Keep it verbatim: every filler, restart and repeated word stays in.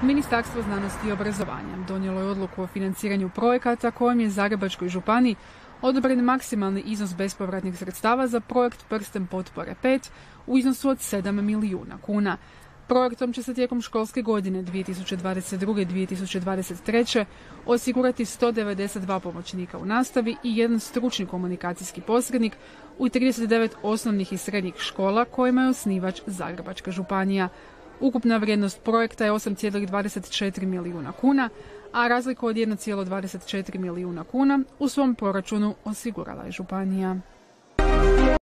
Ministarstvo znanosti i obrazovanja donijelo je odluku o financiranju projekata kojim je Zagrebačkoj županiji odobren maksimalni iznos bespovratnih sredstava za projekt Prsten potpore pet u iznosu od sedam milijuna kuna. Projektom će se tijekom školske godine dvije tisuće dvadeset druge dvije tisuće dvadeset treće osigurati sto devedeset dva pomoćnika u nastavi i jedan stručni komunikacijski posrednik u trideset devet osnovnih i srednjih škola kojima je osnivač Zagrebačka županija. Ukupna vrijednost projekta je osam zarez dvadeset četiri milijuna kuna, a razliku od jedan zarez dvadeset četiri milijuna kuna u svom proračunu osigurala je županija.